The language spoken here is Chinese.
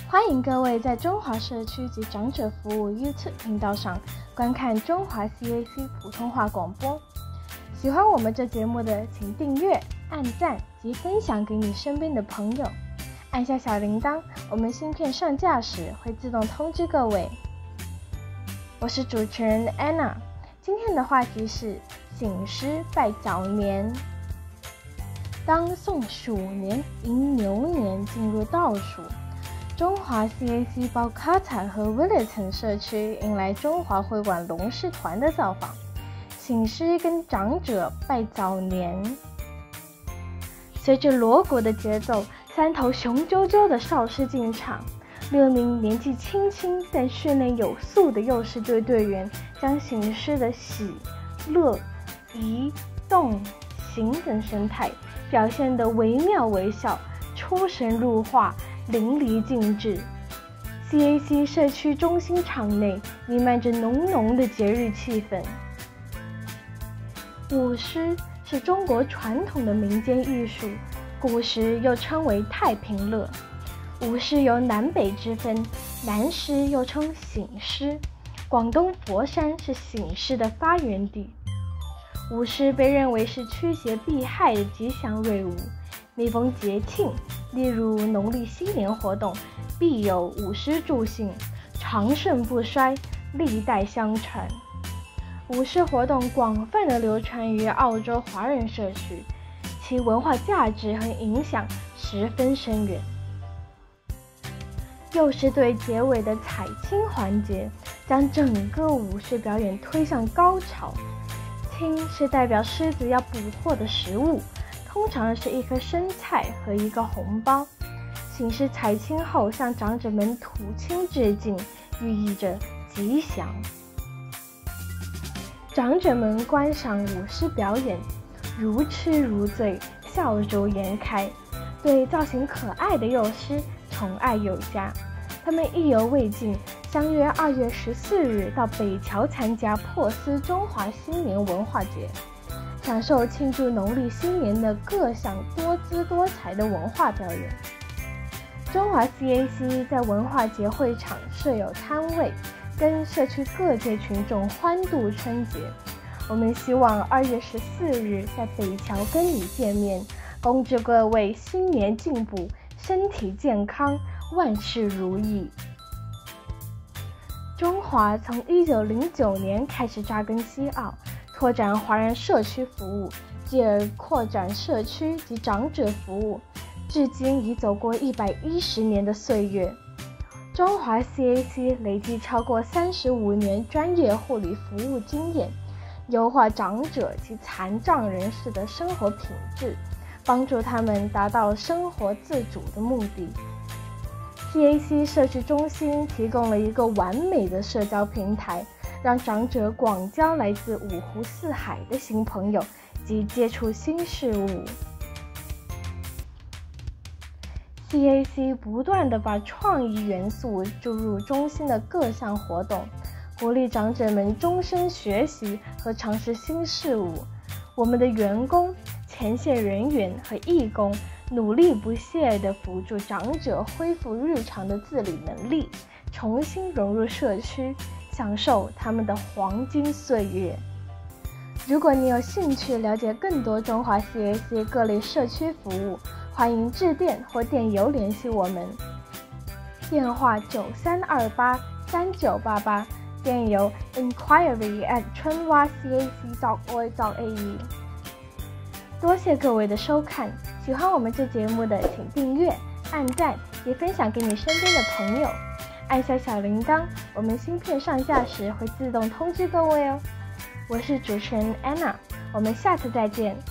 欢迎各位在中华社区及长者服务 YouTube 频道上观看中华 CAC 普通话广播。喜欢我们这节目的，请订阅、按赞及分享给你身边的朋友。按下小铃铛，我们新片上架时会自动通知各位。我是主持人 Anna， 今天的话题是醒狮拜早年。当宋鼠年迎牛年进入倒数，中华 CAC 包卡塔和 Willerton 社区迎来中华会馆龙狮团的造访，醒狮跟长者拜早年。随着锣鼓的节奏，3头雄赳赳的少狮进场，6名年纪轻轻但训练有素的幼狮队队员将醒狮的喜、乐、仪、动、形等神态表现得惟妙惟肖，出神入化，淋漓尽致。CAC 社区中心场内弥漫着浓浓的节日气氛。舞狮是中国传统的民间艺术，古时又称为太平乐。舞狮有南北之分，南狮又称醒狮，广东佛山是醒狮的发源地。舞狮被认为是驱邪避害的吉祥瑞舞，每逢节庆，例如农历新年活动，必有舞狮助兴，长盛不衰，历代相传。舞狮活动广泛的流传于澳洲华人社区，其文化价值和影响十分深远。幼狮队结尾的采青环节，将整个舞狮表演推向高潮。青是代表狮子要捕获的食物，通常是一颗生菜和一个红包。醒狮采青后向长者们吐青致敬，寓意着吉祥。长者们观赏舞狮表演，如痴如醉，笑逐颜开，对造型可爱的幼狮宠爱有加。他们意犹未尽，相约2月14日到北桥参加珀斯中华新年文化节，享受庆祝农历新年的各项多姿多彩的文化表演。中华 CAC 在文化节会场设有摊位，跟社区各界群众欢度春节。我们希望2月14日在北桥跟你见面，恭祝各位新年进步，身体健康，万事如意。中华从1909年开始扎根西澳，拓展华人社区服务，继而扩展社区及长者服务，至今已走过110年的岁月。中华 CAC 累计超过35年专业护理服务经验，优化长者及残障人士的生活品质，帮助他们达到生活自主的目的。CAC 社区中心提供了一个完美的社交平台，让长者广交来自5湖4海的新朋友及接触新事物。CAC 不断地把创意元素注入中心的各项活动，鼓励长者们终身学习和尝试新事物。我们的员工、前线人员和义工努力不懈地辅助长者恢复日常的自理能力，重新融入社区，享受他们的黄金岁月。如果你有兴趣了解更多中华 CAC 各类社区服务，欢迎致电或电邮联系我们，电话93283988，电邮 inquiry@chunhua cac.org.au。多谢各位的收看，喜欢我们这节目的，请订阅、按赞，也分享给你身边的朋友。按下小铃铛，我们新片上架时会自动通知各位哦。我是主持人 Anna， 我们下次再见。